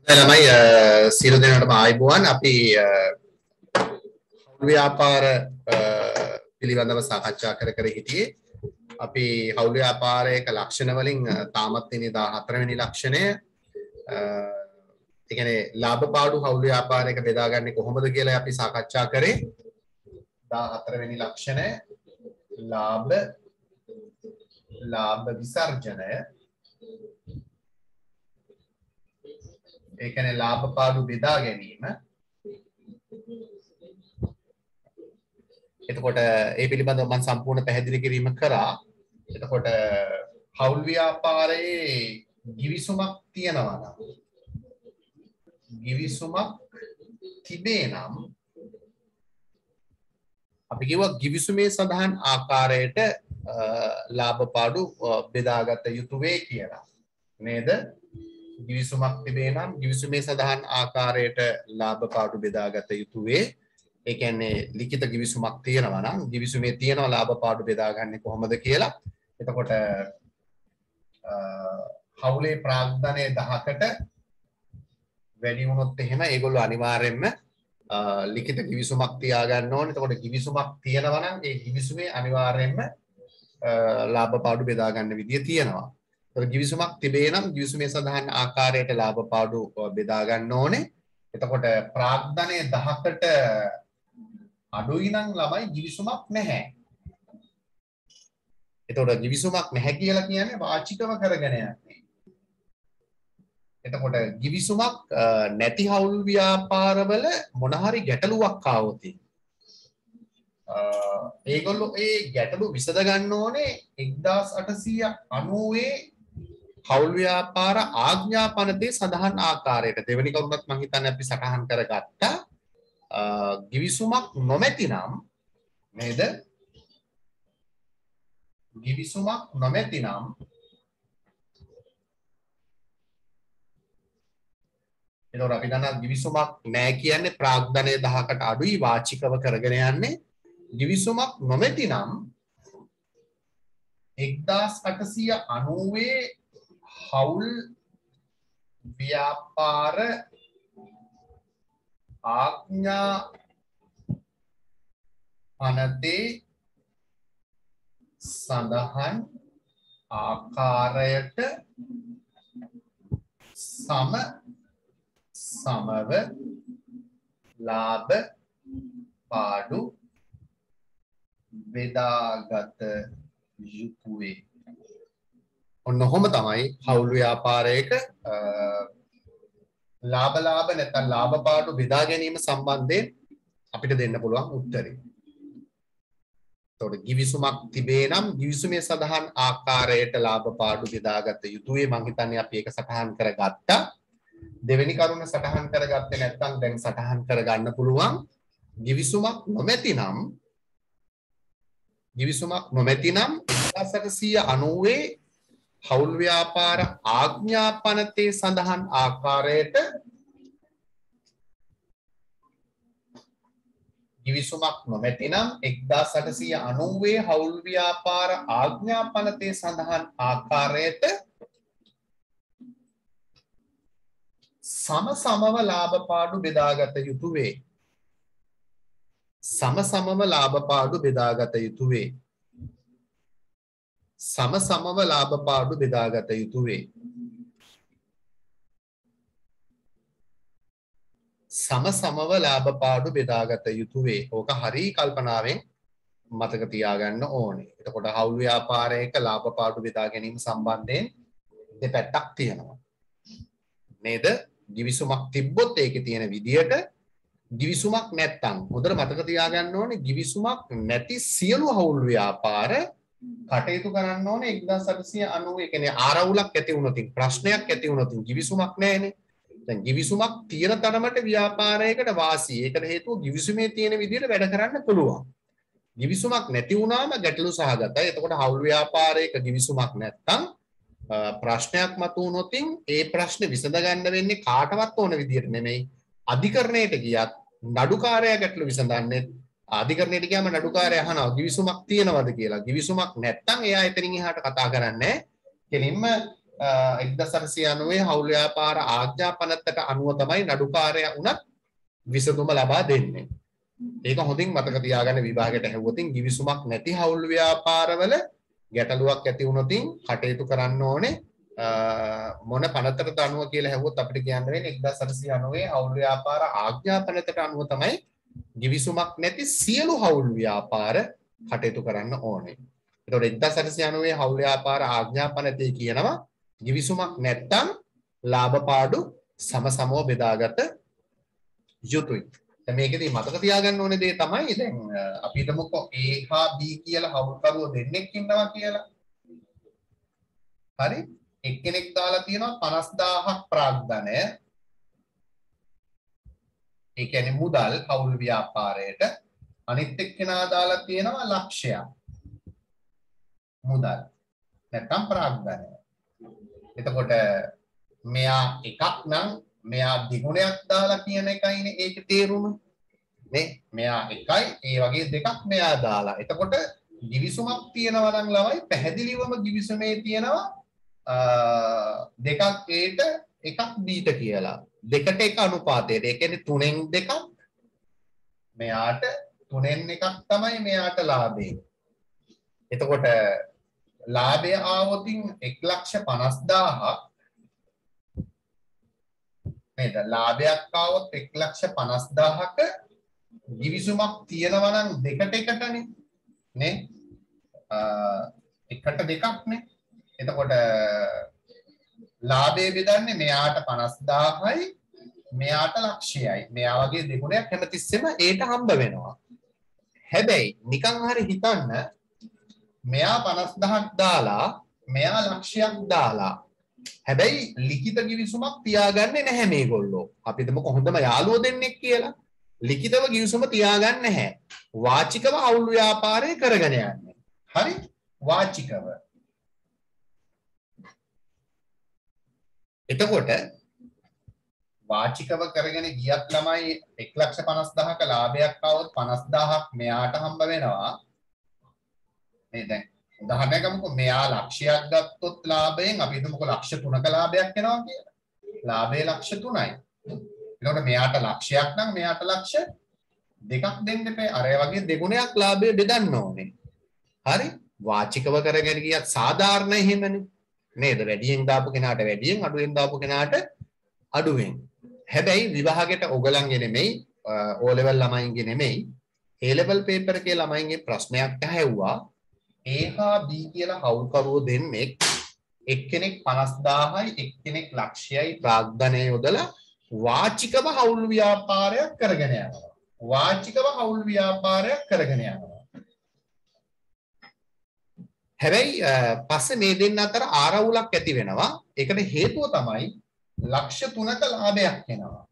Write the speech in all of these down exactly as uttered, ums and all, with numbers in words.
ළමයි සියලු දෙනාටම ආයුබෝවන්. අපි හවුල් ව්‍යාපාර පිළිබඳව සාකච්ඡා කර කර හිටියේ. අපි හවුල් ව්‍යාපාරයක ලක්ෂණ වලින් තාමත් ඉන්නේ දාහතර වෙනි ලක්ෂණය. ඒ කියන්නේ ලාභ පාඩු හවුල් ව්‍යාපාරයක බෙදාගන්නේ කොහොමද කියලා අපි සාකච්ඡා කරේ. දාහතර වෙනි ලක්ෂණය ලාභ ලාභ විසර්ජනය. ඒ කියන්නේ ලාභ පාඩු බෙදා ගැනීම. එතකොට ඒ පිළිබඳව මම සම්පූර්ණ පැහැදිලි කිරීම කරා. එතකොට හවුල් ව්‍යාපාරයේ ගිවිසුමක් තියෙනවා නම් ගිවිසුමක් තිබේ නම් අපි කියවා ගිවිසුමේ සඳහන් ආකාරයට ලාභ පාඩු බෙදාගත යුතු වේ කියලා. නේද? ගිවිසුමක් තිබේ නම් ගිවිසුමේ සඳහන් ආකාරයට ලාභ පාඩු බෙදාගත යුතු වේ. ඒ කියන්නේ ලිඛිත ගිවිසුමක් තියෙනවා නම් ගිවිසුමේ තියෙනවා ලාභ පාඩු බෙදාගන්නේ කොහොමද කියලා. එතකොට හවුලේ ප්‍රාග්ධනය දහකට වැඩි වුණොත් එහෙම ඒගොල්ලෝ අනිවාර්යයෙන්ම ලිඛිත ගිවිසුමක් තියාගන්න ඕනේ. එතකොට ගිවිසුමක් තියෙනවා නම් ඒ ගිවිසුමේ අනිවාර්යයෙන්ම ලාභ පාඩු බෙදාගන්න විදිය තියෙනවා. ගිවිසුමක් තිබේ නම් ගිවිසුමේ සඳහන් ආකාරයට ලාභ පාඩු බෙදා ගන්න ඕනේ. එතකොට ප්‍රාග්ධනය දහකට අඩුයි නම් ළමයි ගිවිසුමක් නැහැ. එතකොට ගිවිසුමක් නැහැ කියලා කියන්නේ වාචිකව කරගෙන යන්නේ. එතකොට ගිවිසුමක් නැති හවුල් ව්‍යාපාරවල මොන හරි ගැටලුවක් ආවොත් ඒගොල්ලෝ ඒ ගැටලු විසඳ ගන්න ඕනේ එක්දාස් අටසිය අනූවේ හවුල් ව්‍යාපාර ආඥා පනතේ සඳහන් ආකාරයට. දෙවෙනි කරුණත් මම හිතන්නේ අපි සටහන් කරගත්තා. ගිවිසුමක් නොමැති නම් නේද? ගිවිසුමක් නොමැති නම් එතකොට අපි දන්නා ගිවිසුමක් නැහැ කියන්නේ ප්‍රාග්ධනය දහකට අඩුයි වාචිකව කරගෙන යන්නේ. ගිවිසුමක් නොමැති නම් එක්දාස් අටසිය අනූවේ හවුල් ව්‍යාපාර ආඥා පනතේ සඳහන් ආකාරයට සම සමව ලාභ පාඩු බෙදාගත යුතු වේ. ඔන්න ඔහොම තමයි හවුල් ව්‍යාපාරයක ලාභ ලාභ නැත්නම් ලාභ පාඩු බෙදා ගැනීම සම්බන්ධයෙන් අපිට දෙන්න පුළුවන් උත්තරේ. එතකොට ගිවිසුමක් තිබේ නම් ගිවිසුමේ සඳහන් ආකාරයට ලාභ පාඩු බෙදාගත යුතුයි. මම හිතන්නේ අපි ඒක සටහන් කරගත්තා. දෙවෙනි කරුණ සටහන් කරගත්තේ නැත්නම් දැන් සටහන් කරගන්න පුළුවන්. ගිවිසුමක් නොමැති නම් ගිවිසුමක් නොමැති නම් එක්දාස් අටසිය අනූවේ හවුල් ව්‍යාපාර ආඥා පනතේ සඳහන් ආකාරයට ගිවිසුමක් නොමැති නම් එක්දාස් අටසිය අනූවේ හවුල් ව්‍යාපාර ආඥා පනතේ සඳහන් ආකාරයට සම සමව ලාභ පාඩු බෙදාගත යුතු වේ. සම සමව ලාභ පාඩු බෙදාගත යුතු වේ. සම සමව ලාභ පාඩු බෙදාගත යුතු වේ. සම සමව ලාභ පාඩු බෙදාගත යුතු වේ. ඕක හරි කල්පනාවෙන් මතක තියාගන්න ඕනේ. එතකොට හවුල් ව්‍යාපාරයක ලාභ පාඩු බෙදා ගැනීම සම්බන්ධයෙන් දෙපැත්තක් තියෙනවා. නේද? ගිවිසුමක් තිබ්බොත් ඒකේ තියෙන විදියට ගිවිසුමක් නැත්තම් හොඳට මතක තියාගන්න ඕනේ ගිවිසුමක් නැති සියලු හවුල් ව්‍යාපාර කටයුතු කරන්න ඕනේ එක්දාස් අටසිය අනූ. ඒ කියන්නේ ආරවුලක් ඇති වුණොත් ප්‍රශ්නයක් ඇති වුණොත් ගිවිසුමක් නැහැනේ. දැන් ගිවිසුමක් තියෙන තරමට ව්‍යාපාරයකට වාසි. ඒකට හේතුව ගිවිසුමේ තියෙන විදිහට වැඩ කරන්න පුළුවන්. ගිවිසුමක් නැති වුණාම ගැටලු සහගතයි. එතකොට හවුල් ව්‍යාපාරයක ගිවිසුමක් නැත්තම් ප්‍රශ්නයක් මතුවුණොත් ඒ ප්‍රශ්නේ විසඳ ගන්න වෙන්නේ කාටවත් ඕන විදිහට නෙමෙයි. අධිකරණයට ගියත් නඩුකාරයා ගැටලු විසඳන්නේ අධිකරණයට ගියාම නඩුකාරයා අහනවා ගිවිසුමක් තියෙනවද කියලා. ගිවිසුමක් නැත්තම් එයා එතනින් එහාට කතා කරන්නේ කෙලින්ම එක්දාස් අටසිය අනූවේ හවුල් ව්‍යාපාර ආඥා පනතට අනුව තමයි නඩුකාරයා උනත් විසඳුම ලබා දෙන්නේ. ඒක හොඳින් මතක තියාගන්න විභාගයට ඇහුවොතින් givisුමක් නැති හවුල් ව්‍යාපාරවල ගැටලුවක් ඇති වුණොතින් කටයුතු කරන්න ඕනේ මොන පනතට අනුව කියලා ඇහුවොත් අපිට කියන්න වෙන්නේ එක්දාස් අටසිය අනූවේ හවුල් ව්‍යාපාර ආඥා පනතට අනුව තමයි givisුමක් නැති සියලු හවුල් ව්‍යාපාර කටයුතු කරන්න ඕනේ. එතකොට එක්දාස් අටසිය අනූවේ හවුල් ව්‍යාපාර ආඥා පනතේ කියනවා givisුමක් නැත්තම් ලාභ පාඩු සමසමව බෙදාගත යුතුයි. දැන් මේකෙදි මතක තියාගන්න ඕනේ දේ තමයි දැන් අපි හිතමුකෝ A හා B කියලා හවුල්කරුවෝ දෙන්නෙක් ඉන්නවා කියලා. හරි? එක්කෙනෙක් දාලා තියෙනවා පනස් දාහක් ප්‍රාග්ධනය. ඒ කියන්නේ මුදල් හවුල් ව්‍යාපාරයට. අනිත් එක්කෙනා දාලා තියෙනවා ලක්ෂයක්. මුදල්. නැත්නම් ප්‍රාග්ධනය. එතකොට මෙයා එකක් නම් මෙයා දෙගුණයක් දාලා කියන එකයිනේ ඒකේ තේරුම නේ. මෙයා එකයි ඒ වගේ දෙකක් මෙයා දාලා. එතකොට givisුමක් තියෙනවා නම් ළමයි පැහැදිලිවම givisුමේ තියෙනවා දෙකක් Aට එකක් Bට කියලා. දෙකට එක අනුපාතයට. ඒ කියන්නේ තුනෙන් දෙකක් මෙයාට තුනෙන් එකක් තමයි මෙයාට ලාභය. එතකොට ලාභය ආවොතින් එක ලක්ෂ පනස් දාහක් නේද? ලාභයක් ආවොත් එක ලක්ෂ පනස් දාහක givisුමක් තියෙනවා නම් දෙකට එකටනේ නේ. එකට දෙකක් නේ. එතකොට ලාභය බෙදන්නේ මෙයාට පනස් දාහයි මෙයාට ලක්ෂයයි. මෙයා වගේ දෙගුණයක් හැමතිස්සෙම ඒට හම්බ වෙනවා. හැබැයි නිකන් හරි හිතන්න මෙයා පනස් දහක් දාලා මෙයා ලක්ෂයක් දාලා හැබැයි ලිඛිත givisුමක් තියාගන්නේ නැහැ මේගොල්ලෝ. අපි හිතමුකෝ හොඳම යාළුවෝ දෙන්නෙක් කියලා. ලිඛිතව givisුම තියාගන්නේ නැහැ. වාචිකව හවුල් ව්‍යාපාරය කරගෙන යන්නේ. හරි? වාචිකව. එතකොට වාචිකව කරගෙන ගියත් ළමයි එක ලක්ෂ පනස් දහක ලාභයක් ආවොත් පනස් දහක් මෙයාට හම්බ වෙනවා. මේ දැන් උදාහරණයක් ගමුකෝ මෙයා ලක්ෂයක් ගත්තොත් ලාභයෙන් අපි හිතමුකෝ ලක්ෂ තුනක ලාභයක් එනවා කියලා. ලාභය ලක්ෂ තුනයි. එතකොට මෙයාට ලක්ෂයක් නම් මෙයාට ලක්ෂ දෙකක් දෙන්න එපා. අර ඒ වගේ දෙගුණයක් ලාභය බෙදන්න ඕනේ. හරි? වාචිකව කරගෙන ගියත් සාධාරණ එහෙමනේ. නේද? වැඩියෙන් දාපු කෙනාට වැඩියෙන් අඩුවෙන් දාපු කෙනාට අඩුවෙන්. හැබැයි විභාගයට ඔයගලන්ගේ නෙමෙයි O level ළමයින්ගේ නෙමෙයි A level paper එකේ ළමයින්ගේ ප්‍රශ්නයක් ඇහැව්වා. A හා B කියලා හවුල්කරුවෝ දෙන්නෙක් එක්කෙනෙක් පනස් දාහයි එක්කෙනෙක් ලක්ෂයයි ප්‍රාග්ධනය යොදලා වාචිකව හවුල් ව්‍යාපාරයක් කරගෙන යනවා. වාචිකව හවුල් ව්‍යාපාරයක් කරගෙන යනවා. හැබැයි පස්සේ මේ දෙන්න අතර ආරවුලක් ඇති වෙනවා. ඒකට හේතුව තමයි ලක්ෂ තුනක ලාභයක් එනවා.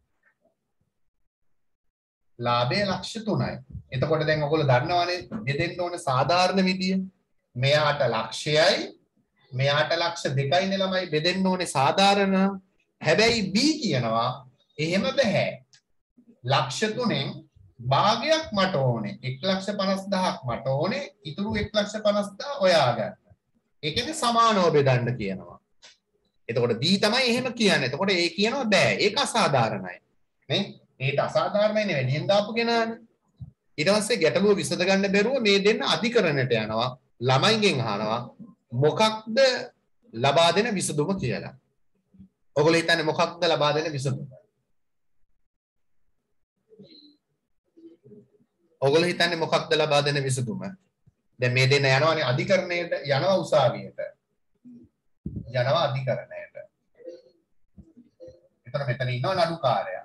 ලාභය ලක්ෂ තුනයි. එතකොට දැන් ඔයගොල්ලෝ දන්නවනේ බෙදෙන්න ඕනේ සාධාරණ විදිය. මෙයාට ලක්ෂයයි මෙයාට ලක්ෂ දෙකයිනේ ළමයි බෙදෙන්න ඕනේ සාධාරණ. හැබැයි B කියනවා එහෙම බෑ. ලක්ෂ තුනෙන් භාගයක් මට ඕනේ. එක ලක්ෂ පනස් දහක් මට ඕනේ. ඉතුරු එක ලක්ෂ පනස් දහ ඔයා ගන්න. ඒ කියන්නේ සමානව බෙදන්න කියනවා. එතකොට B තමයි එහෙම කියන්නේ. එතකොට A කියනවා බෑ. ඒක අසාධාරණයි. නේ? ඒට අසාධාරණයිනේ වැඩියෙන් දාපු කෙනානේ. ඊට පස්සේ ගැටලුව විසඳ ගන්න බැරුව මේ දෙන්න අධිකරණයට යනවා. ළමයින්ගෙන් අහනවා මොකක්ද ලබා දෙන විසඳුම කියලා. ඔයගොල්ලෝ හිතන්නේ මොකක්ද ලබා දෙන විසඳුම? ඔයගොල්ලෝ හිතන්නේ මොකක්ද ලබා දෙන විසඳුම? දැන් මේ දෙන්න යනවානේ අධිකරණයට යනවා උසාවියට. යනවා අධිකරණයට. එතන මෙතන ඉන්නවා නඩුකාරයා.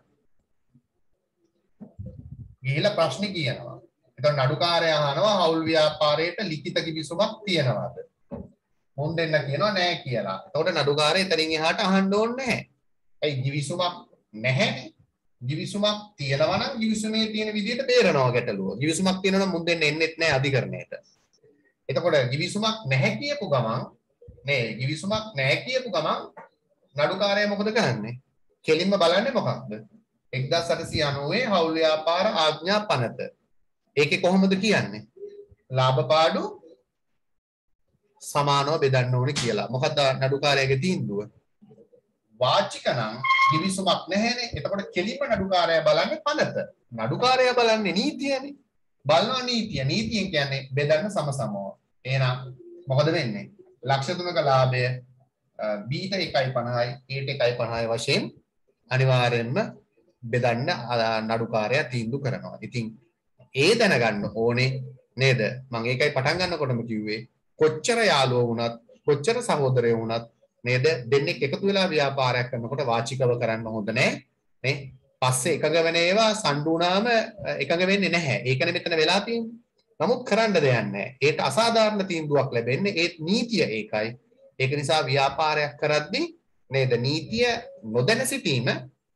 ගිහිලා ප්‍රශ්නේ කියනවා. එතකොට නඩුකාරයා අහනවා හවුල් ව්‍යාපාරයට ලිඛිත කිවිසුමක් තියනවාද? මොන් දෙන්න කියනවා නෑ කියලා. එතකොට නඩුකාරයා එතනින් එහාට අහන්න ඕනේ නැහැ. ඇයි කිවිසුමක් නැහැනේ? කිවිසුමක් තියනවා නම් කිවිසුමේ තියෙන විදිහට බේරනවා ගැටලුව. කිවිසුමක් තියෙනවා නම් මුන් දෙන්න එන්නෙත් නැහැ අධිකරණයට. එතකොට කිවිසුමක් නැහැ කියපු ගමන් නේ කිවිසුමක් නැහැ කියපු ගමන් නඩුකාරයා මොකද කරන්නේ? කෙලින්ම බලන්නේ මොකක්ද? එක්දාස් අටසිය අනූවේ හවුල් ව්‍යාපාර ආඥා පනත. ඒකේ කොහොමද කියන්නේ? ලාභ පාඩු සමානව බෙදන්න ඕනේ කියලා. මොකද්ද නඩුකාරයාගේ තීන්දුව? වාචික නම් කිවිසුමක් නැහැනේ. එතකොට කෙලිම නඩුකාරයා බලන්නේ පනත. නඩුකාරයා බලන්නේ නීතියනේ. බලනවා නීතිය. නීතියෙන් කියන්නේ බෙදන්න සමසමව. එහෙනම් මොකද වෙන්නේ? ලක්ෂ තුනක ලාභය B ට එකයි පනහයි A ට එකයි පනහයි වශයෙන් අනිවාර්යෙන්ම බෙදන්න නඩුකාරයා තීන්දුව කරනවා. ඉතින් ඒ දැනගන්න ඕනේ නේද? මම ඒකයි පටන් ගන්නකොටම කිව්වේ කොච්චර යාළුවෝ වුණත් කොච්චර සහෝදරයෝ වුණත් නේද දෙන්නෙක් එකතු වෙලා ව්‍යාපාරයක් කරනකොට වාචිකව කරන්න හොඳ නැහැ නේ. පස්සේ එකඟ වෙන ඒවා සම්ඩු වුණාම එකඟ වෙන්නේ නැහැ. ඒකනේ මෙතන වෙලා තියෙන්නේ. නමුත් කරන්න දෙයක් නැහැ. ඒට අසාධාරණ තීන්දුවක් ලැබෙන්නේ ඒත් නීතිය ඒකයි. ඒක නිසා ව්‍යාපාරයක් කරද්දී නේද නීතිය නොදැන සිටීම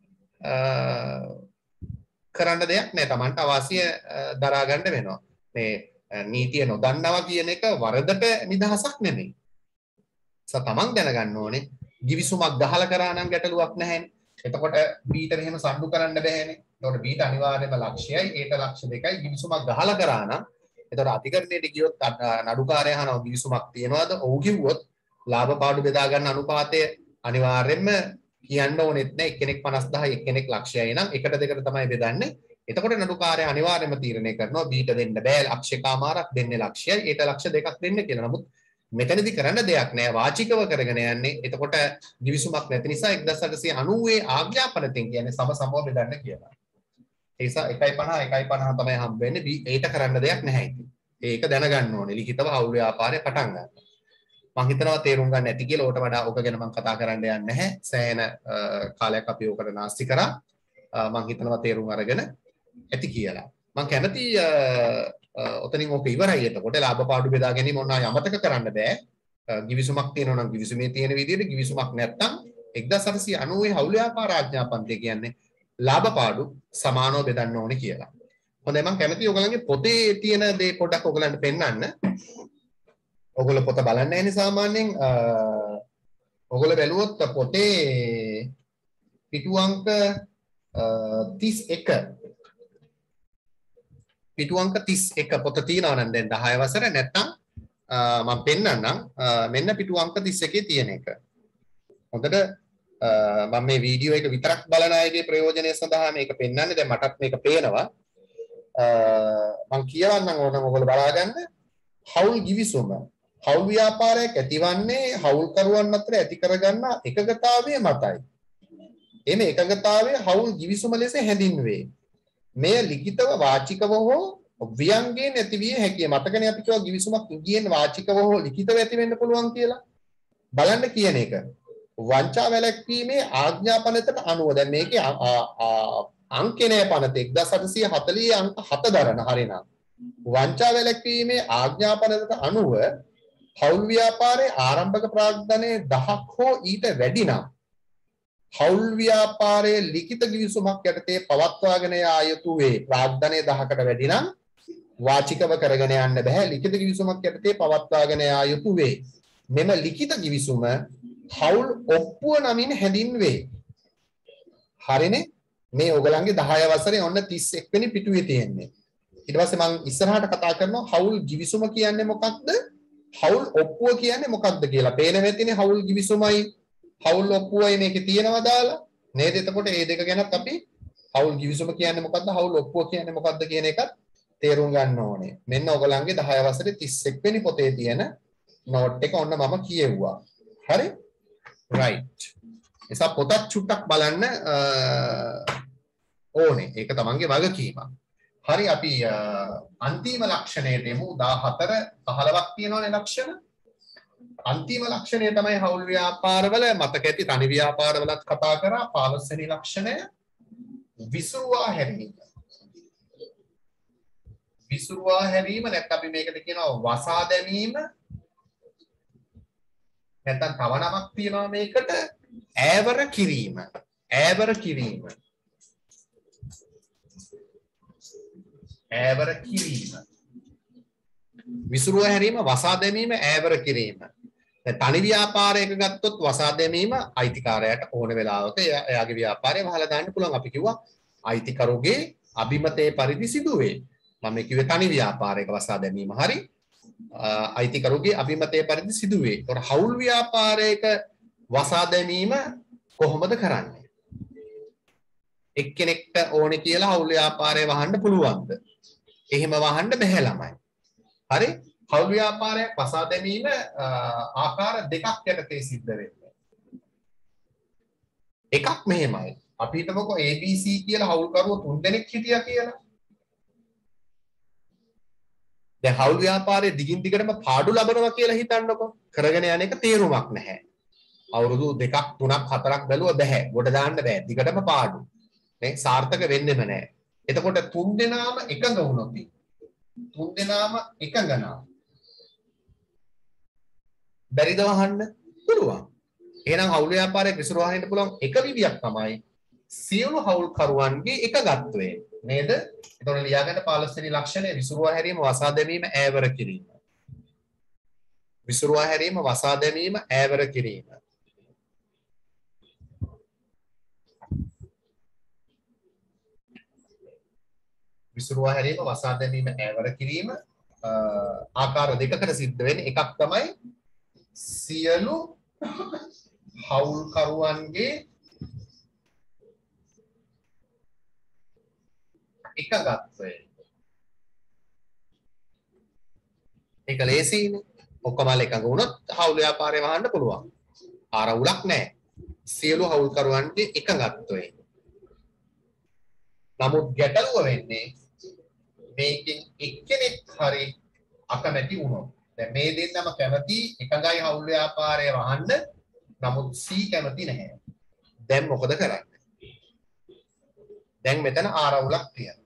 කරන්න දෙයක් නැහැ. Tamanට අවශ්‍ය දරා ගන්න වෙනවා. මේ නීතිය නොදන්නවා කියන එක වරදට නිදහසක් නෙමෙයි. ස තමන් දැනගන්න ඕනේ givisුමක් ගහලා කරා නම් ගැටලුවක් නැහැනේ. එතකොට B ට එහෙම සම්ඩු කරන්න බෑනේ. එතකොට B ට අනිවාර්යයෙන්ම ලක්ෂයයි A ට ලක්ෂ දෙකයි givisුමක් ගහලා කරා නම් එතකොට අධිකරණයට ගියොත් නඩුකාරයා අහනවා givisුමක් තියනවාද? ඔව් කිව්වොත් ලාභ පාඩු බෙදා ගන්න අනුපාතය අනිවාර්යයෙන්ම කියන්න ඕනෙත් නැහැ. එක්කෙනෙක් පනස් දහයි එක්කෙනෙක් ලක්ෂයයි නම් එකට දෙකට තමයි බෙදන්නේ. එතකොට නඩුකාරයා අනිවාර්යයෙන්ම තීරණය කරනවා B ට දෙන්න බෑ ලක්ෂයකමාරක් දෙන්නේ ලක්ෂයයි A ට ලක්ෂ දෙකක් දෙන්න කියලා. නමුත් මෙතනදී කරන්න දෙයක් නෑ වාචිකව කරගෙන යන්නේ. එතකොට givisුමක් නැති නිසා එක්දහස් අටසිය අනූවේ ආඥාපනයෙන් කියන්නේ සම සමව බෙදන්න කියලා. ඒ නිසා එකයි පනහ එකයි පනහ තමයි හම්බ වෙන්නේ. ඒට කරන්න දෙයක් නැහැ ඉතින්. ඒක දැනගන්න ඕනේ. ලිඛිතව හවුල් ව්‍යාපාරය පටන් ගන්න. මම හිතනවා තේරුම් ගන්න ඇති කියලා. ඕකට වඩා ඕක ගැන මම කතා කරන්න යන්නේ නැහැ. සෑහෙන කාලයක් අපි ඕකට නාස්ති කරා. මම හිතනවා තේරුම් අරගෙන ඇති කියලා. මම කැමති ඔතනින් ඕක ඉවරයි. එතකොට ලාභ පාඩු බෙදා ගැනීම ඕන අය අමතක කරන්න බෑ. givisුමක් තියෙනවා නම් givisුමේ තියෙන විදිහට givisුමක් නැත්නම් එක්දහස් අටසිය අනූවේ හවුල් ව්‍යාපාර ආඥාපන්තිය කියන්නේ ලාභ පාඩු සමානව බෙදන්න ඕනේ කියලා. හොඳයි මම කැමතියි ඔයගලන්ගේ පොතේ තියෙන දේ පොඩ්ඩක් ඔයගලන්ට පෙන්නන්න. ඔයගොල්ලෝ පොත බලන්නේ නැහැනේ සාමාන්‍යයෙන්. ඔයගොල්ලෝ බැලුවොත් පොතේ පිටු අංක තිස් එක පිටු අංක තිස් එක පොත තියෙනවා නම් දැන් දහය වසර නැත්නම් මම පෙන්නන්නම් මෙන්න පිටු අංක තිස් එකේ තියෙන එක. හොඳට මම මේ වීඩියෝ එක විතරක් බලන අයගේ ප්‍රයෝජනය සඳහා මේක පෙන්නන්නේ. දැන් මටත් මේක පේනවා. මම කියවන්නම් ඕනම ඔයගොල්ලෝ බලා ගන්න. හවුල් givisuma හවුල් ව්‍යාපාරයක් ඇතිවන්නේ හවුල්කරුවන් අතර ඇති කරගන්න එකඟතාවය මතයි. එමේ එකඟතාවය හවුල් givisuma ලෙස හැඳින්වේ. මෙය ලිඛිතව වාචිකව හෝ ව්‍යංගයෙන් ඇතිවිය හැකිය. මතකනේ අපි කිව්වා givisumක් ඉංග්‍රීසියෙන් වාචිකව හෝ ලිඛිතව ඇති වෙන්න පුළුවන් කියලා. බලන්න කියන එක. වංචා වැළැක්වීමේ ආඥාපනයට අනුව දැන් මේකේ අංකේ නෑ පනත එක්දහස් අටසිය හතළිස් අංක හත දරන හරිනම් වංචා වැළැක්වීමේ ආඥාපනයට අනුව හවුල් ව්‍යාපාරයේ ආරම්භක ප්‍රාග්ධනයේ දහයක් හෝ ඊට වැඩි නම් හවුල් ව්‍යාපාරයේ ලිඛිත givisුමක් යටතේ පවත්වාගෙන යා යුතු වේ. ප්‍රාග්ධනයේ දහයකට වැඩි නම් වාචිකව කරගෙන යන්න බෑ. ලිඛිත givisුමක් යටතේ පවත්වාගෙන යා යුතු වේ. මෙම ලිඛිත givisුම හවුල් ඔප්පුව නමින් හැඳින්වේ. හරිනේ? මේ ඔයගලන්ගේ දහය වසරේ ඔන්න තිස් එක් වෙනි පිටුවේ තියෙන්නේ. ඊට පස්සේ මම ඉස්සරහට කතා කරනවා හවුල් givisuma කියන්නේ මොකක්ද? හවුල් ඔප්පුව කියන්නේ මොකක්ද කියලා. පේන වෙතිනේ හවුල් givisumයි හවුල් ඔප්පුවයි මේකේ තියෙනවා දාලා. නේද? එතකොට මේ දෙක ගැනත් අපි හවුල් givisuma කියන්නේ මොකක්ද? හවුල් ඔප්පුව කියන්නේ මොකක්ද කියන එකත් තේරුම් ගන්න ඕනේ. මෙන්න ඔයගලන්ගේ දහය වසරේ තිස් එක් වෙනි පොතේ තියෙන නෝට් එක ඔන්න මම කියෙව්වා. හරි? right. එසා පොතක් චුට්ටක් බලන්න ඕනේ. ඒක තමන්ගේ වගකීමක්. හරි අපි අන්තිම ලක්ෂණයට එමු. දාහතර පහළොවක් තියෙනවනේ ලක්ෂණ. අන්තිම ලක්ෂණය තමයි හවුල් ව්‍යාපාරවල මතක ඇති තනි ව්‍යාපාරවලත් කතා කරා. පහළොස් වෙනි ලක්ෂණය විසුරුවා හැරීම. විසුරුවා හැරීම නැත්නම් අපි මේකට කියනවා වසා දැමීම. නැත්නම් තව නමක් තියෙනවා මේකට ඈවර කිරීම. ඈවර කිරීම. ඈවර කිරීම. විසුරුව හැරීම, වසා දැමීම, ඈවර කිරීම. දැන් තනි ව්‍යාපාරයක ගත්තොත් වසා දැමීම අයිතිකාරයාට ඕන වෙලාවක එයාගේ ව්‍යාපාරය වහලා දාන්න පුළුවන්. අපි කිව්වා අයිතිකරුගේ අභිමතයේ පරිදි සිදුවේ. මම කිව්වේ තනි ව්‍යාපාරයක වසා දැමීම. හරි. අයිතිකරුගේ අභිමතය පරිදි සිදුවේ. ඒතකොට හවුල් ව්‍යාපාරයක වසා දැමීම කොහොමද කරන්නේ? එක්කෙනෙක්ට ඕනේ කියලා හවුල් ව්‍යාපාරය වහන්න පුළුවන්ද? එහෙම වහන්න බැහැ ළමයි. හරි? හවුල් ව්‍යාපාරයක් වසා දැමීම ආකාර දෙකක් යටතේ සිද්ධ වෙන්නේ. එකක් මෙහෙමයි. අපි හිතමුකෝ A B C කියලා හවුල්කරුවෝ තුන් දෙනෙක් හිටියා කියලා. දැන් හවුල් ව්‍යාපාරයේ දිගින් දිගටම පාඩු ලබනවා කියලා හිතන්නකෝ. කරගෙන යන එක තේරුමක් නැහැ. අවුරුදු දෙකක් තුනක් හතරක් බැලුවා බෑ. ගොඩ දාන්න බෑ. දිගටම පාඩු. නේ සාර්ථක වෙන්නෙම නැහැ. එතකොට තුන් දෙනාම එකඟ වුණොත් තුන් දෙනාම එකඟ නම් බැරිද වහන්න? පුළුවන්. එහෙනම් හවුල් ව්‍යාපාරයේ විසිරුවා හරින්න පුළුවන් එක විදියක් තමයි සියලු හවුල්කරුවන්ගේ එකගත්වය. නේද? එතකොට ලියාගන්න පහළොස් වෙනි ලක්ෂණය විසිරුවා හැරීම වසා දැමීම ඈවර කිරීම. විසිරුවා හැරීම වසා දැමීම ඈවර කිරීම. විසිරුවා හැරීම වසා දැමීම ඈවර කිරීම ආකාර දෙකකට සිද්ධ වෙන්නේ. එකක් තමයි සියලු හවුල්කරුවන්ගේ එකගත්වය. ඒක ලේසියිනේ. ඔක්කොම එකඟ වුණොත් හවුල් ව්‍යාපාරේ වහන්න පුළුවන්. ආරවුලක් නැහැ. සියලු හවුල්කරුවන්ගේ එකගත්වය. නමුත් ගැටලුව වෙන්නේ මේකෙන් එක්කෙනෙක් හරි අකමැති වුණොත්. දැන් මේ දෙන්නම කැමති එකඟයි හවුල් ව්‍යාපාරය වහන්න. නමුත් C කැමති නැහැ. දැන් මොකද කරන්නේ? දැන් මෙතන ආරවුලක් තියෙනවා.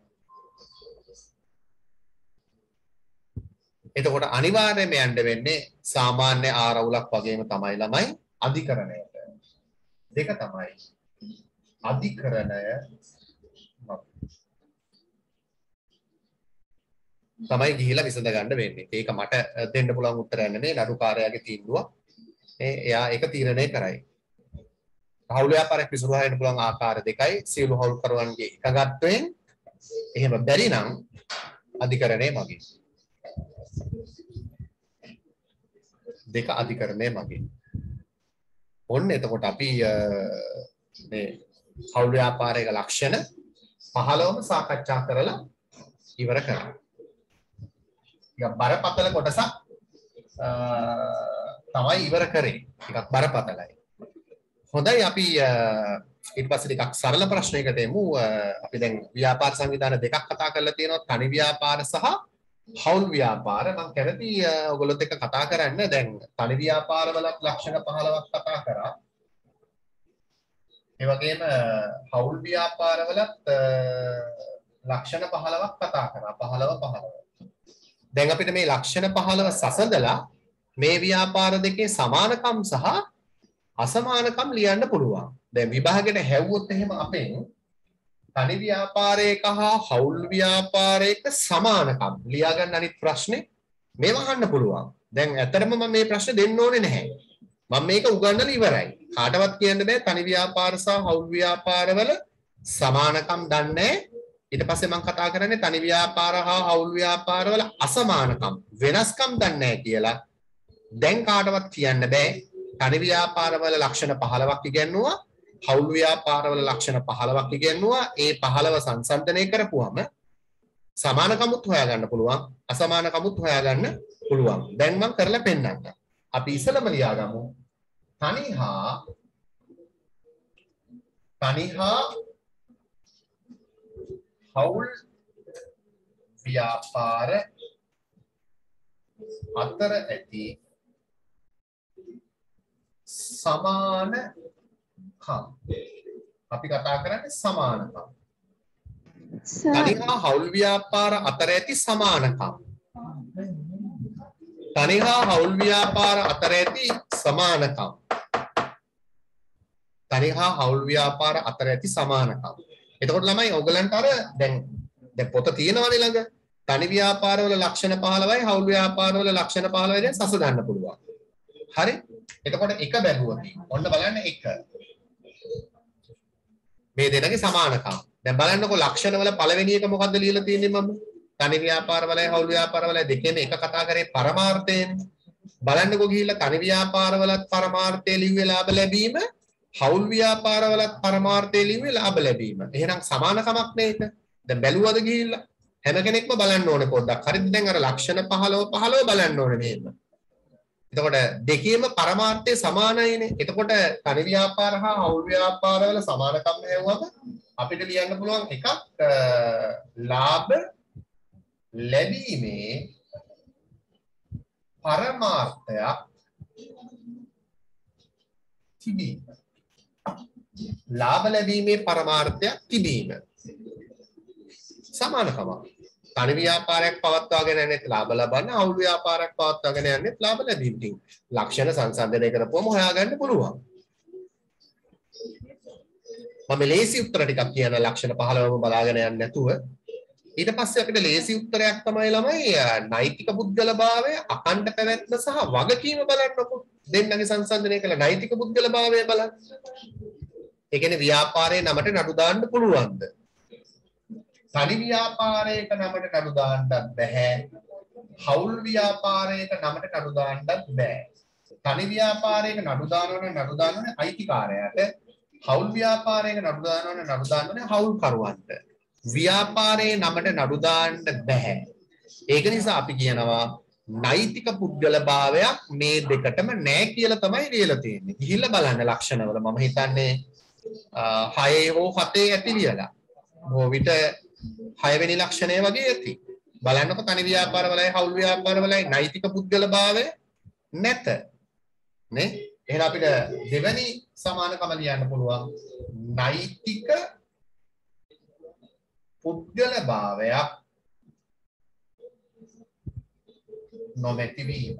එතකොට අනිවාර්යයෙන්ම යන්න වෙන්නේ සාමාන්‍ය ආරවුලක් වගේම තමයි ළමයි අධිකරණයට. දෙක තමයි අධිකරණය තමයි ගිහිලා විසඳ ගන්න වෙන්නේ. ඒක මට දෙන්න පුළුවන් උත්තරයක් නෙමෙයි නඩුකාරයාගේ තීන්දුව. ඒ එයා ඒක තීරණය කරයි. හවුල් ව්‍යාපාරයක් විසිරුවා හැරෙන්න පුළුවන් ආකාර දෙකයි සියලු හවුල්කරුවන්ගේ එකගත්වයෙන්. එහෙම බැරි නම් අධිකරණය මගින්. දෙක අධිකරණය මගින්. ඔන්න එතකොට අපි මේ හවුල් ව්‍යාපාරයක ලක්ෂණ පහළවම සාකච්ඡා කරලා ඉවර කරා. ටිකක් බරපතල කොටසක් තමයි ඉවර කරේ. ටිකක් බරපතලයි. හොඳයි අපි ඊට පස්සේ ටිකක් සරල ප්‍රශ්නයකට එමු. අපි දැන් ව්‍යාපාර සංවිධාන දෙකක් කතා කරලා තියෙනවා. තනි ව්‍යාපාර සහ හවුල් ව්‍යාපාර. මම කැමති ඔයගොල්ලොත් එක්ක කතා කරන්න. දැන් තනි ව්‍යාපාරවල ලක්ෂණ පහළොවක් කතා කරා. ඒ වගේම හවුල් ව්‍යාපාරවලත් ලක්ෂණ පහළොවක් කතා කරා. පහළොව පහළොව. දැන් අපිට මේ ලක්ෂණ පහළොව සසඳලා මේ ව්‍යාපාර දෙකේ සමානකම් සහ අසමානකම් ලියන්න පුළුවන්. දැන් විභාගෙට හැවුවොත් එහෙම අපෙන් තනි ව්‍යාපාරයක හා හවුල් ව්‍යාපාරයක සමානකම් ලියා ගන්න අනිත් ප්‍රශ්නේ මේව අහන්න පුළුවන්. දැන් ඇත්තටම මම මේ ප්‍රශ්නේ දෙන්න ඕනේ නැහැ. මම මේක උගන්වලා ඉවරයි. කාටවත් කියන්න බෑ තනි ව්‍යාපාර සහ හවුල් ව්‍යාපාරවල සමානකම් දන්නේ. ඊට පස්සේ මම කතා කරන්නේ තනි ව්‍යාපාර හා හවුල් ව්‍යාපාරවල අසමානකම් වෙනස්කම් දන්නේ කියලා. දැන් කාටවත් කියන්න බෑ. තනි ව්‍යාපාරවල ලක්ෂණ පහළොවක් ඉගෙනුවා, හවුල් ව්‍යාපාරවල ලක්ෂණ පහළොවක් ඉගෙනුවා. ඒ පහළොව සංසන්දනය කරපුවම සමානකමුත් හොයාගන්න පුළුවන්, අසමානකමුත් හොයාගන්න පුළුවන්. දැන් මම කරලා පෙන්නන්න. අපි ඉස්සෙල්ලම ලියාගමු තනි හා තනි හා හවුල් ව්‍යාපාර අතර ඇති සමානකම්. අපි කතා කරන්නේ සමානකම්. තනි හා හවුල් ව්‍යාපාර අතර ඇති සමානකම්. තනි හා හවුල් ව්‍යාපාර අතර ඇති සමානකම්. තනි හා හවුල් ව්‍යාපාර අතර ඇති සමානකම්. එතකොට ළමයි ඔයගලන්ට අර දැන් දැන් පොත තියෙනවනේ ළඟ. තනි ව්‍යාපාරවල ලක්ෂණ පහළොවයි හවුල් ව්‍යාපාරවල ලක්ෂණ පහළොවයි දැන් සසඳන්න පුළුවන්. හරි? එතකොට එක බැලුවොත් ඔන්න බලන්න එක. මේ දෙකගේ සමානකම්. දැන් බලන්නකො ලක්ෂණවල පළවෙනි එක මොකද්ද ලියලා තියෙන්නේ මම? තනි ව්‍යාපාරවලයි හවුල් ව්‍යාපාරවලයි දෙකේම එක කතා කරේ පරමාර්ථයෙන්. බලන්නකෝ ගිහිල්ලා තනි ව්‍යාපාරවලත් පරමාර්ථය ලිව්වේ ලාභ ලැබීම, හවුල් ව්‍යාපාරවලත් පරමාර්ථය ලිව්වේ ලාභ ලැබීම. එහෙනම් සමානකමක් නේද? දැන් බැලුවද ගිහිල්ලා? හැම කෙනෙක්ම බලන්න ඕනේ පොඩ්ඩක්. හරිද? දැන් අර ලක්ෂණ පහළොව පහළොව බලන්න ඕනේ මෙහෙම. එතකොට දෙකේම පරමාර්ථය සමානයිනේ. එතකොට තනි ව්‍යාපාර හා හවුල් ව්‍යාපාරවල සමානකම් හැවුවම අපිට ලියන්න පුළුවන් එකක් ලාභ ලැබීමේ පරමාර්ථයක් තිබීම. ලාභ ලැබීමේ පරමාර්ථයක් තිබීම. සමානකමක්. තනි ව්‍යාපාරයක් පවත්වාගෙන යන්නේ ලාභ ලබන්න, හවුල් ව්‍යාපාරයක් පවත්වාගෙන යන්නේ ලාභ ලැබීමකින්. ලක්ෂණ සංසන්දනය කරපුවම හොයාගන්න පුළුවන්. මම ලේසි උත්තර ටිකක් කියන ලක්ෂණ පහළවම බලාගෙන යන්නේ නැතුව ඊට පස්සේ අපිට ලේසි උත්තරයක් තමයි ළමයි නෛතික පුද්ගලභාවය, අඛණ්ඩ පැවැත්ම සහ වගකීම බලන්නකො. දෙන්නගේ සංසන්දනය කළ නෛතික පුද්ගලභාවය බලන්න. ඒ කියන්නේ ව්‍යාපාරයේ නමට නඩු දාන්න පුළුවන්ද? තනි ව්‍යාපාරයක නමට නඩු දාන්නත් බෑ. හවුල් ව්‍යාපාරයක නමට නඩු දාන්නත් බෑ. තනි ව්‍යාපාරයක නඩු දානවනේ නඩු දානවනේ අයිතිකාරයාට. හවුල් ව්‍යාපාරයක නඩු දානවනේ නඩු දානවනේ හවුල් කරුවන්ට. ව්‍යාපාරයේ නමට නඩු දාන්න බෑ. ඒක නිසා අපි කියනවා නෛතික පුද්ගලභාවයක් මේ දෙකටම නෑ කියලා තමයි ලියලා තියෙන්නේ. ගිහිල්ලා බලන්න ලක්ෂණවල මම හිතන්නේ හයේ හෝ හතේ ඇති ලියලා. බොහෝ විට හය වෙනි ලක්ෂණය වගේ ඇති. බලන්නකො තනි ව්‍යාපාරවලයි හවුල් ව්යාපාරවලයි නෛතික පුද්ගලභාවය නැත. නේ? එහෙනම් අපිට දෙවෙනි සමානකම ලියන්න පුළුවන් නෛතික පුද්ගලභාවයක් නොමැති වීම.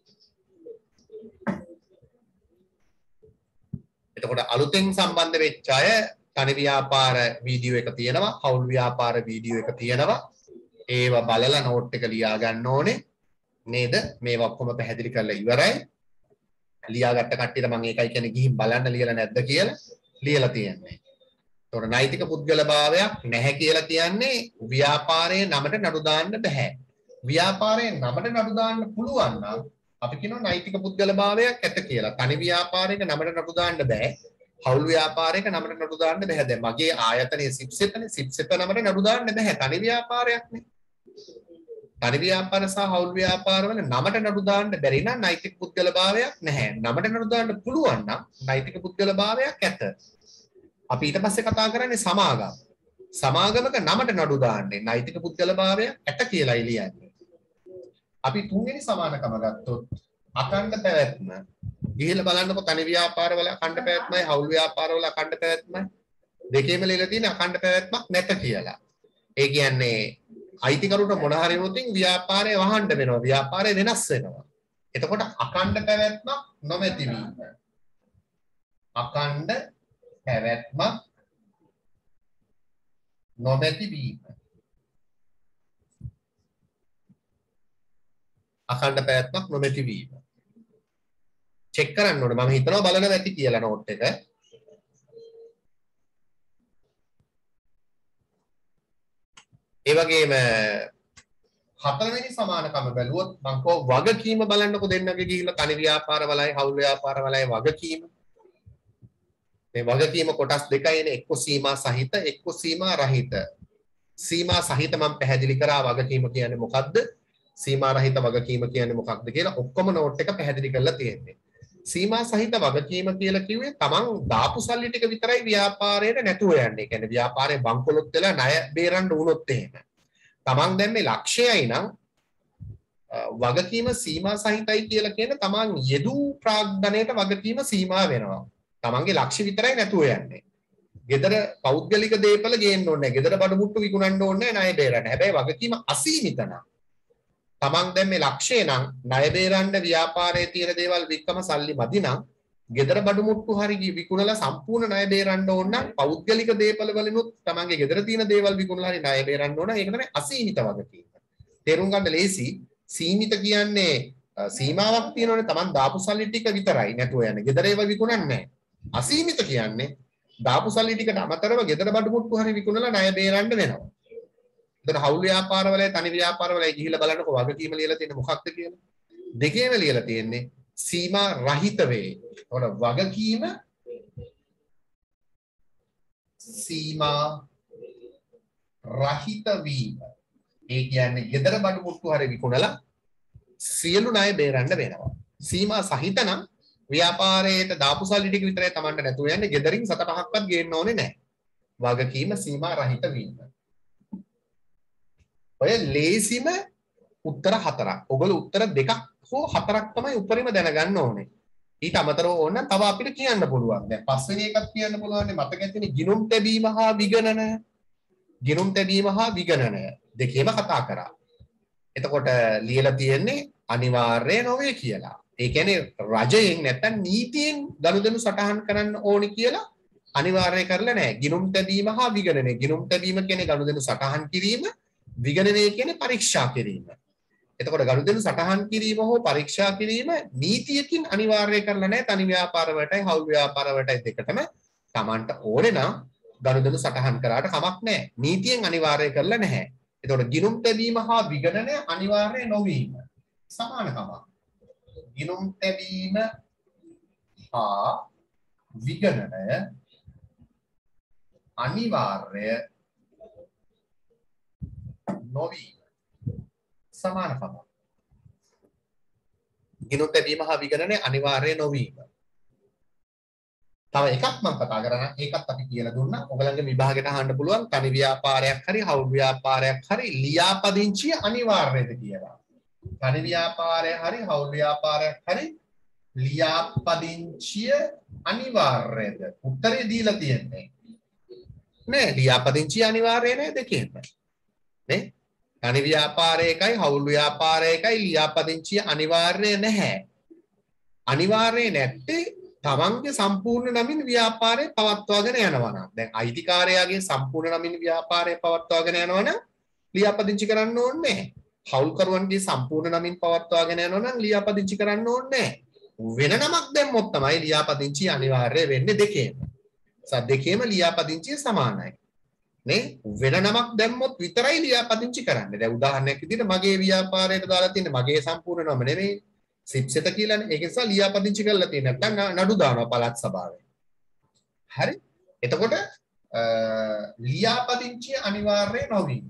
එතකොට අලුතෙන් සම්බන්ධ වෙච්ච අය තනි ව්‍යාපාර වීඩියෝ එක තියෙනවා, හවුල් ව්‍යාපාර වීඩියෝ එක තියෙනවා. ඒවා බලලා නෝට් එක ලියා ගන්න ඕනේ නේද? මේවා ඔක්කොම පැහැදිලි කරලා ඉවරයි. ලියාගත්ත කට්ටියට මම ඒකයි කියන්නේ ගිහින් බලන්න ලියලා නැද්ද කියලා ලියලා තියෙන්නේ. ඒතකොට නෛතික පුද්ගලභාවයක් නැහැ කියලා කියන්නේ ව්‍යාපාරයේ නමට නඩු දාන්න බෑ. ව්‍යාපාරයේ නමට නඩු දාන්න පුළුවන් නම් අපි කියනවා නෛතික පුද්ගලභාවයක් ඇත කියලා. තනි ව්‍යාපාරයක නමට නඩු දාන්න බෑ. හවුල් ව්‍යාපාරයක නමට නඩු දාන්න බෑ. දැන් මගේ ආයතනයේ සිප්සෙපනේ සිප්සෙප නමට නඩු දාන්න බෑ. තනි ව්‍යාපාරයක් නේ. තනි ව්‍යාපාර සහ හවුල් ව්‍යාපාරවල නමට නඩු දාන්න බැරි නම් නෛතික පුද්ගලභාවයක් නැහැ. නමට නඩු දාන්න පුළුවන් නම් නෛතික පුද්ගලභාවයක් ඇත. අපි ඊට පස්සේ කතා කරන්නේ සමාගම්. සමාගමක නමට නඩු දාන්නේ නෛතික පුද්ගලභාවය ඇත කියලා ලියන්නේ. අපි තුන්වෙනි සමානකම ගත්තොත් අඛණ්ඩ පැවැත්ම. ගිහිල්ලා බලන්නකො තනි ව්‍යාපාරවල අඛණ්ඩ පැවැත්මයි හවුල් ව්‍යාපාරවල අඛණ්ඩ පැවැත්මයි දෙකේම ලියලා තියෙන අඛණ්ඩ පැවැත්මක් නැත කියලා. ඒ කියන්නේ අයිතිකරුට මොන හරි වුණොතින් ව්‍යාපාරය වහන්න වෙනවා. ව්‍යාපාරය වෙනස් වෙනවා. එතකොට අඛණ්ඩ පැවැත්මක් නොමැති වීම. අඛණ්ඩ පැවැත්මක් නොමැති වීම. අඛණ්ඩ පැවැත්මක් නොමැති වීම. චෙක් කරන්න ඕනේ. මම හිතනවා බලනවා ඇති කියලා නෝට් එක. ඒ වගේම හතරවෙනි සමානකම බැලුවොත් මම කෝ වගකීම බලන්නකො දෙන්නගේ ගිහිල්ලා තනි ව්‍යාපාරවලයි හවුල් ව්‍යාපාරවලයි වගකීම. මේ වගකීම කොටස් දෙකයිනේ. එක්ක සීමා සහිත එක්ක සීමා රහිත. සීමා සහිත මම පැහැදිලි කරා වගකීම කියන්නේ මොකක්ද? සීමා රහිත වගකීම කියන්නේ මොකක්ද කියලා ඔක්කොම නෝට් එක පැහැදිලි කරලා තියෙන්නේ. සීමා සහිත වගකීම කියලා කිව්වේ තමන් දාපු සල්ලි ටික විතරයි ව්‍යාපාරයට නැතුව යන්නේ. ඒ කියන්නේ ව්‍යාපාරේ බංකොලොත් වෙලා ණය බේරන්න වුණොත් එහෙම. තමන් දැන් මේ ලක්ෂයයි නම් වගකීම සීමා සහිතයි කියලා කියන තමන් යෙදූ ප්‍රාග්ධනයට වගකීම සීමා වෙනවා. තමන්ගේ ලක්ෂ්‍ය විතරයි නැතුව යන්නේ. ගෙදර පෞද්ගලික දේපල ගේන්න ඕනේ නැහැ. ගෙදර බඩු මුට්ටු විකුණන්න ඕනේ නැහැ ණය බේරන්න. හැබැයි වගකීම අසීමිත නම් තමන් දැන් මේ ලක්ෂය නම් ණය බේරන්න ව්‍යාපාරයේ තියෙන දේවල් වික්කම සල්ලි මදි නම් ගෙදර බඩු මුට්ටු හරි විකුණලා සම්පූර්ණ ණය බේරන්න ඕන නම් පෞද්ගලික දේපල වලිනුත් තමන්ගේ ගෙදර තියෙන දේවල් විකුණලා හරි ණය බේරන්න ඕන. ඒක තමයි අසීමිත වගකීම. තේරුම් ගන්න ලේසි. සීමිත කියන්නේ සීමාවක් තියෙනවනේ. තමන් දාපු සල්ලි ටික විතරයි නැතුව යන්නේ. ගෙදර ඒවා විකුණන්නේ නැහැ. අසීමිත කියන්නේ දාපු සල්ලි ටිකට අමතරව ගෙදර බඩු මුට්ටු හරි විකුණලා ණය බේරන්න වෙනවා. එතකොට හවුල් ව්‍යාපාරවලයි තනි ව්‍යාපාරවලයි ගිහිල්ලා බලන්නකො වගකීම ලියලා තියෙන්නේ මොකක්ද කියලා. දෙකේම ලියලා තියෙන්නේ සීමා රහිත වේ. එතකොට වගකීම සීමා රහිත වීම. ඒ කියන්නේ ගෙදර බඩු මුට්ටු හරි විකුණලා සියලු ණය බේරන්න වෙනවා. සීමා සහිත නම් ව්‍යාපාරයට දාපු සල්ලි ටික විතරයි Tamanට නැතුව යන්නේ. ගෙදරින් සත පහක්වත් ගේන්න ඕනේ නැහැ. වගකීම සීමා රහිත වීම. ඔය ලේසිම උත්තර හතරක්. ඔයගොල්ලෝ උත්තර දෙකක් හෝ හතරක් තමයි උඩරිම දැනගන්න ඕනේ. ඊට අමතරව ඕන තව අපිට කියන්න පුළුවන්. දැන් පස්වෙනි එකක් කියන්න පුළුවන් නේ මතක ඇතිනේ ගිනුම් තැබීම හා විගණන. ගිනුම් තැබීම හා විගණන දෙකේම කතා කරා. එතකොට ලියලා තියෙන්නේ අනිවාර්ය නොවේ කියලා. ඒ කියන්නේ රජයෙන් නැත්නම් නීතියෙන් ගනුදෙනු සටහන් කරන්න ඕනි කියලා අනිවාර්ය කරලා නැහැ. ගිනුම් තැබීම හා විගණනය. ගිනුම් තැබීම කියන්නේ ගනුදෙනු සටහන් කිරීම, විගණනය කියන්නේ පරීක්ෂා කිරීම. එතකොට ගනුදෙනු සටහන් කිරීම හෝ පරීක්ෂා කිරීම නීතියකින් අනිවාර්ය කරලා නැහැ. තනි ව්‍යාපාර වලටයි හවුල් ව්‍යාපාර වලටයි දෙකටම Tamanට ඕනේ නම් ගනුදෙනු සටහන් කරාට කමක් නැහැ. නීතියෙන් අනිවාර්ය කරලා නැහැ. එතකොට ගිනුම් තැබීම හා විගණනය අනිවාර්ය නොවීම සමානකමක්. ගිනුම් තැබීම හා විගණනය අනිවාර්ය නොවීම සමානකමක්. ගිනුම් තැබීම හා විගණනය අනිවාර්ය නොවීම. තව එකක් මම කතා කරනවා. ඒකත් අපි කියලා දුන්නා. ඔයගලන්ගේ විභාගයට අහන්න පුළුවන් තනි ව්‍යාපාරයක් හරි හවුල් ව්‍යාපාරයක් හරි ලියාපදිංචිය අනිවාර්යද කියලා. තනි ව්‍යාපාරය හරි හවුල් ව්‍යාපාරයක් හරි ලියාපදිංචිය අනිවාර්යද? උත්තරේ දීලා තියෙන්නේ. නෑ ලියාපදිංචිය අනිවාර්ය නෑ දෙකේම. නේ? තනි ව්‍යාපාරයකයි හවුල් ව්‍යාපාරයකයි ලියාපදිංචිය අනිවාර්ය නැහැ. අනිවාර්ය නැත්තේ තමන්ගේ සම්පූර්ණ නමින් ව්‍යාපාරය පවත්වාගෙන යනවා නම්. දැන් අයිතිකාරයාගේ සම්පූර්ණ නමින් ව්‍යාපාරය පවත්වාගෙන යනවා නම් ලියාපදිංචි කරන්න ඕනේ නැහැ. හවුල්කරුවන්ගේ සම්පූර්ණ නමින් පවත්වාගෙන යනවා නම් ලියාපදිංචි කරන්න ඕනේ නැහැ. වෙන නමක් දැම්මොත් තමයි ලියාපදිංචි අනිවාර්ය වෙන්නේ දෙකේම. සත් දෙකේම ලියාපදිංචිය සමානයි. නේ? වෙන නමක් දැම්මොත් විතරයි ලියාපදිංචි කරන්නේ. දැන් උදාහරණයක් විදිහට මගේ ව්‍යාපාරයට දාලා තියෙන මගේ සම්පූර්ණ නම නෙමෙයි. සිප්සෙත කියලානේ. ඒක නිසා ලියාපදිංචි කරලා තියෙන නැත්නම් නඩු දානවා පළාත් සභාවේ. හරි? එතකොට ලියාපදිංචිය අනිවාර්ය නොවීම.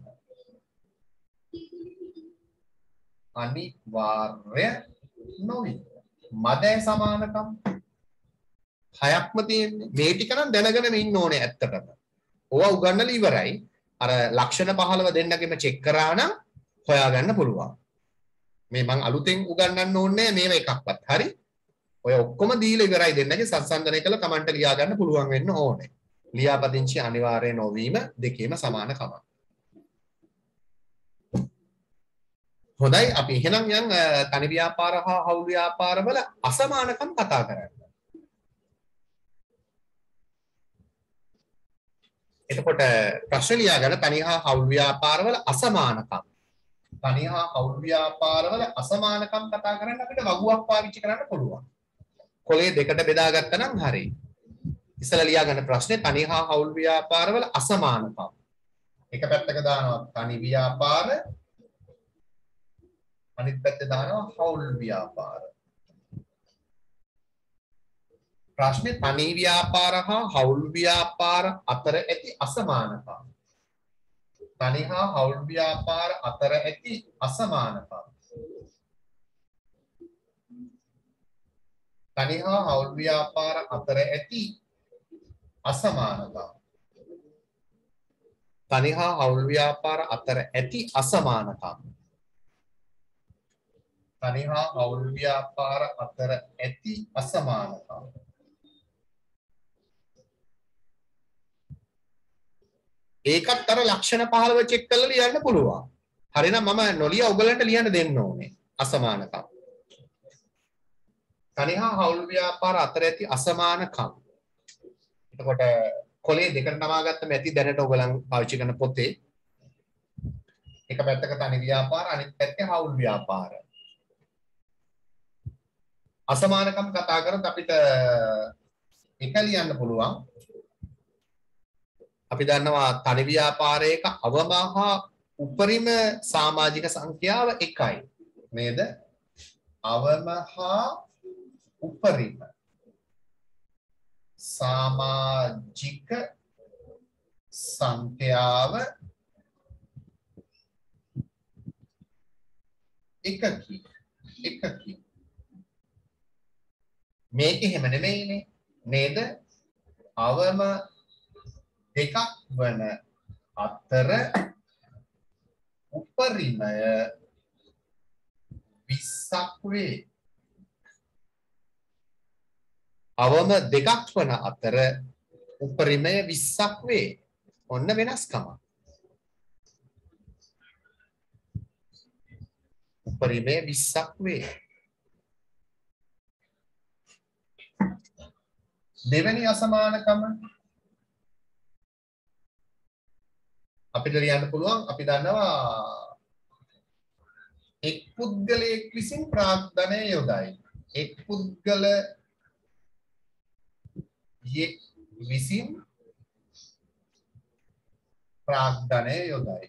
අනිවාර්ය නොවීම. මදේ සමානකම් හයක්ම තියෙන්නේ. මේ ටික නම් දැනගෙන ඉන්න ඕනේ ඇත්තටම. ඕවා උගන්නලා ඉවරයි. අර ලක්ෂණ පහළව දෙන්නගෙම චෙක් කරා නම් හොයාගන්න පුළුවන්. මේ මං අලුතෙන් උගන්වන්න ඕනේ මේව එකක්වත්. හරි? ඔය ඔක්කොම දීලා ඉවරයි දෙන්නගේ සංසන්දනය කළා Tamanට ලියා ගන්න පුළුවන් වෙන්න ඕනේ. ලියාපදිංචි අනිවාර්ය නොවීම දෙකේම සමානකමක්. හොඳයි අපි එහෙනම් යන් තනි ව්‍යාපාර හා හවුල් ව්‍යාපාරවල අසමානකම් කතා කරන්න. එතකොට ප්‍රශ්න ලියා ගන්න තනි හා හවුල් ව්‍යාපාරවල අසමානකම්. තනි හා හවුල් ව්‍යාපාරවල අසමානකම් කතා කරන්න අපිට වගුවක් පාවිච්චි කරන්න පුළුවන්. කොලේ දෙකට බෙදාගත්තා නම් හරියි. ඉස්සලා ලියා ගන්න ප්‍රශ්නේ තනි හා හවුල් ව්‍යාපාරවල අසමානකම්. එක පැත්තක දානවා තනි ව්‍යාපාර අනිත් පැත්තේ දානවා හවුල් ව්‍යාපාර. ප්‍රශ්නේ තනි ව්‍යාපාර හා හවුල් ව්‍යාපාර අතර ඇති අසමානකම්. තනි හා හවුල් ව්‍යාපාර අතර ඇති අසමානකම්. තනි හා හවුල් ව්‍යාපාර අතර ඇති අසමානකම්. තනි හා හවුල් ව්‍යාපාර අතර ඇති අසමානකම්. තනි හා හවුල් ව්‍යාපාර අතර ඇති අසමානකම්. ඒකත් අර ලක්ෂණ පහළව චෙක් කරලා ලියන්න පුළුවන්. හරිනම් මම නොලිය ඔයගලන්ට ලියන්න දෙන්න ඕනේ අසමානකම්. තනි හා හවුල් ව්‍යාපාර අතර ඇති අසමානකම්. එතකොට කොලේ දෙකට නමාගත්තම ඇති දැනට ඔයගලන් පාවිච්චි කරන පොතේ එක පැත්තක තනි ව්‍යාපාර අනිත් පැත්තේ හවුල් ව්‍යාපාර. අසමානකම් කතා කරද්දී අපිට එක ලියන්න පුළුවන්. අපි දන්නවා තනි ව්‍යාපාරයක අවම හා උපරිම සමාජික සංඛ්‍යාව එකයි නේද? අවම හා උපරිම සමාජික සංඛ්‍යාව එකකි එකකි. මේක එහෙම නෙමෙයිනේ නේද? අවම දෙකක් වන අතර උපරිමය විස්සක් වේ. අවම දෙකක් වන අතර උපරිමය විස්සක් වේ. ඔන්න වෙනස්කම. උපරිමය විස්සක් වේ. දෙවැනි අසමානකම අපිට ලියන්න පුළුවන්. අපි දන්නවා එක් පුද්ගලයෙක් විසින් ප්‍රාග්ධනය යොදයි. එක් පුද්ගලයෙක් විසින් ප්‍රාග්ධනය යොදයි.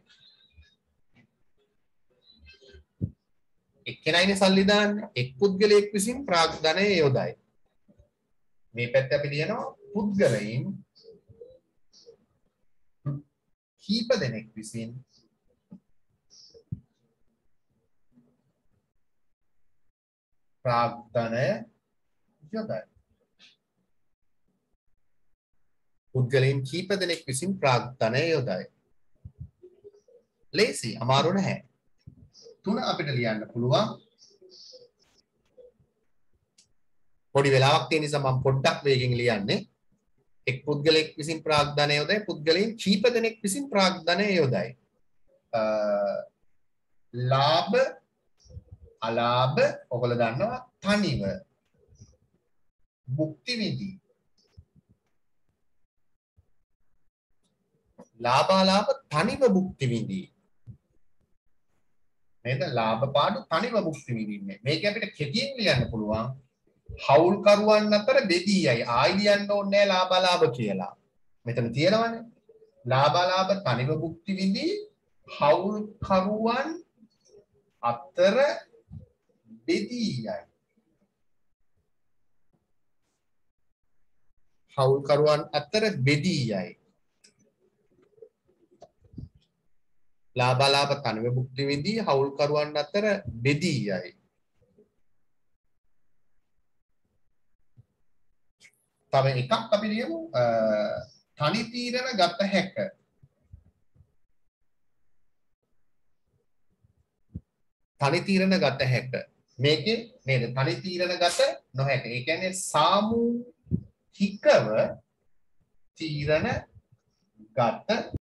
එක්කෙනයිනේ සල්ලි දාන්නේ. එක් පුද්ගලයෙක් විසින් ප්‍රාග්ධනය යොදයි. මේ පැත්තේ අපි ලියනවා පුද්ගලයන් කීප දෙනෙක් විසින් ප්‍රාග්ධනය යොදයි. පුද්ගලයන් කීප දෙනෙක් විසින් ප්‍රාග්ධනය යොදයි. ලේසි, අමාරු නැහැ. තුන අපිට ලියන්න පුළුවන්. පොඩි වෙලාවක් තියෙන නිසා මම පොඩ්ඩක් වේගෙන් ලියන්නේ. එක් පුද්ගලයෙක් විසින් ප්‍රාග්ධනය යොදයි. පුද්ගලයන් කීප දෙනෙක් විසින් ප්‍රාග්ධනය යොදයි. ලාභ අලාභ ඔයගොල්ලෝ දන්නවා තනිව භුක්ති විඳි. ලාභ අලාභ තනිව භුක්ති විඳි. නේද? ලාභ පාඩු තනිව භුක්ති විඳින්නේ. මේක අපිට කෙටියෙන් ලියන්න පුළුවන්. හවුල්කරුවන් අතර බෙදීයයි. ආයි ලියන්න ඕනේ ලාභ අලාභ කියලා. මෙතන තියෙනවනේ. ලාභ අලාභ තනිව භුක්ති විඳි හවුල්කරුවන් අතර බෙදීයයි. හවුල්කරුවන් අතර බෙදීයයි. ලාභ අලාභ තනිව භුක්ති විඳි හවුල්කරුවන් අතර බෙදීයයි. තව එකක් අපි ලියමු. තනි තීරණ ගත හැක. තනි තීරණ ගත හැක. මේකේ නේද? තනි තීරණ ගත නොහැක. ඒ කියන්නේ සාමූහිකව තීරණ ගත